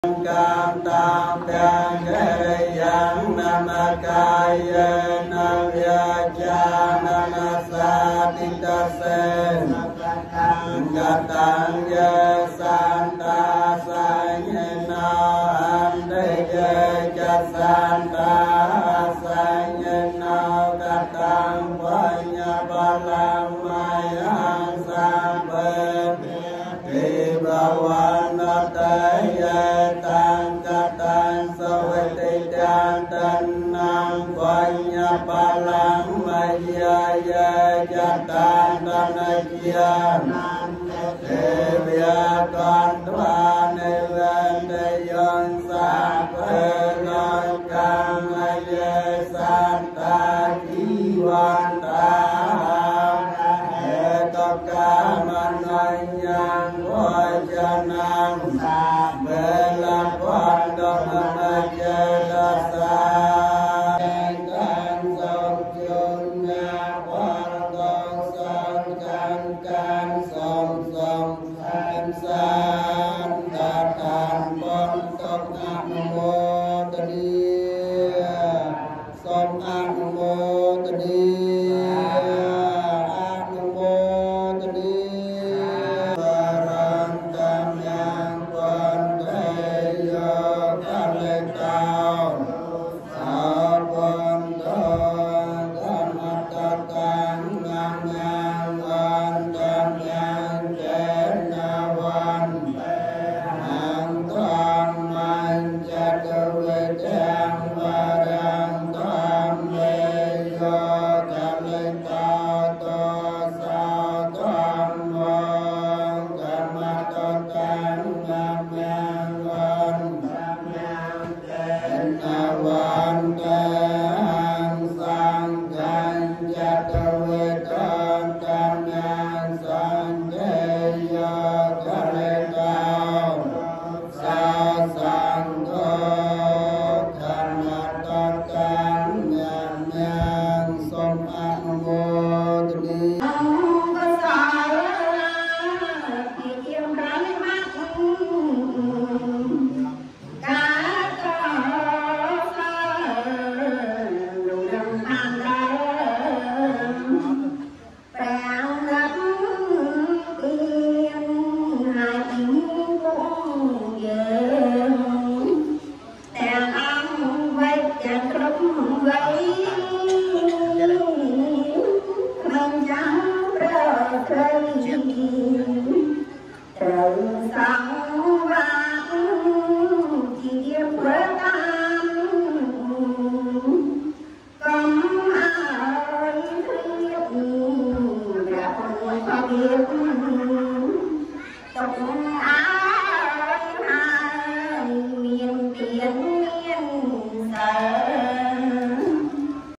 Cam tam đăng ghê yang nam kaya nam ya cha nam sa ti ta se gatang ya santa sanyena ande ya cha santa sanyena gatang vanya balang maya sampe ti bawana taya tăng tăng soi tây tăng tăng năng vanya balang maya ya cha tăng tăng chia Devya Kandva Nivende Yon Sape Lonkam Aye Santa Jivanta Etoka Mananyang Vajanang Bela Pandok Manaje Dasa Hãy subscribe cho kênh Ghiền Mì Gõ để không bỏ lỡ